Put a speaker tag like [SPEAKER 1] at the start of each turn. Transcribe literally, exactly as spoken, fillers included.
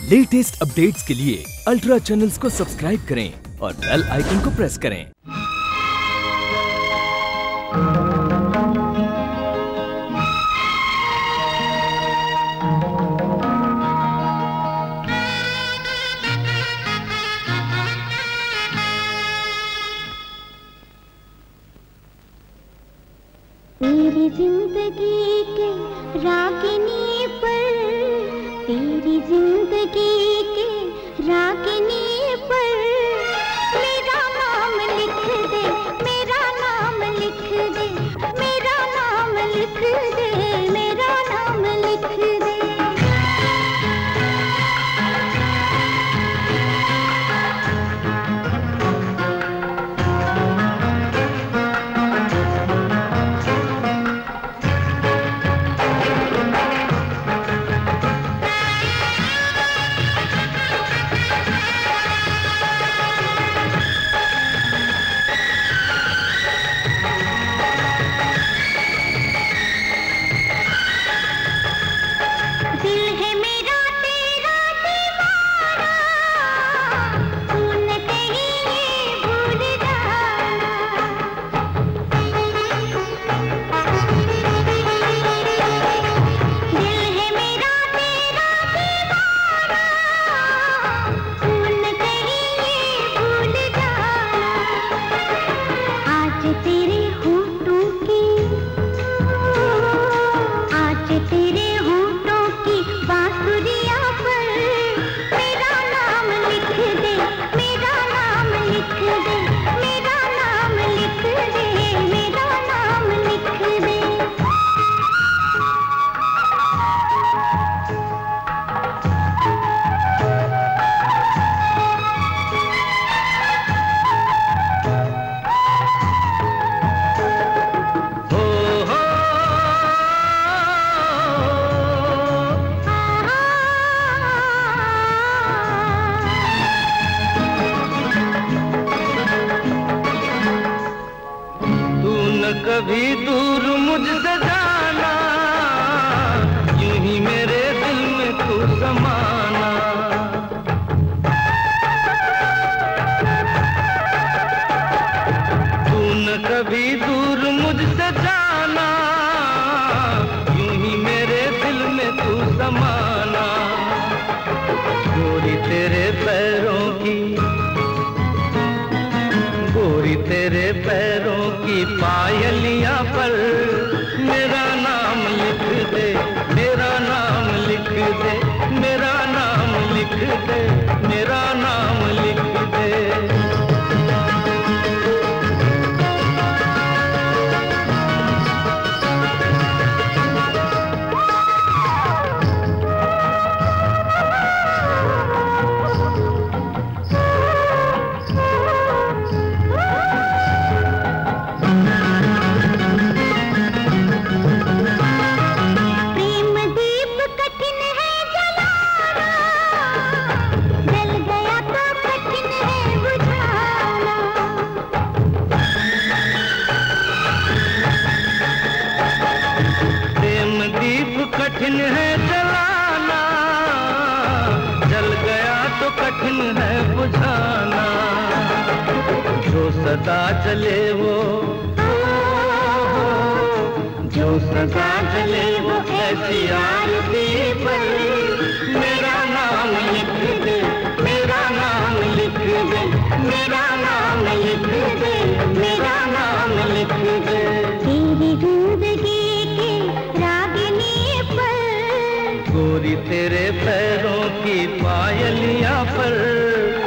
[SPEAKER 1] Latest updates के लिए ultra channels को सब्सक्राइब करें और बेल आइकन को प्रेस करें।
[SPEAKER 2] तेरी जिंदगी के रागिनी पर, तेरी जिंदगी के रागिनी पर मेरा नाम लिख दे, मेरा नाम लिख दे, मेरा नाम लिख दे, मेरा नाम लिख दे।
[SPEAKER 3] कभी दूर मुझसे जाना, यूं ही मेरे दिल में तू समाना। तू न कभी दूर मुझसे जाना, यूं ही मेरे दिल में तू समाना। गोरी तेरे पैरों की, गोरी तेरे पैरों की पायलियां पर मेरा नाम लिख दे, मेरा नाम लिख दे, मेरा नाम लिख दे, मेरा नाम लिख दे। कठिन है जलाना, जल गया तो कठिन है बुझाना। जो सदा जले वो, जो सदा जले वो ऐसी आरती पर मेरा नाम लिख दे, मेरा नाम लिख दे, मेरा नाम लिख दे, मेरा नाम लिख दे। तेरी जिंदगी गोरी तेरे पैरों की पायलियां पर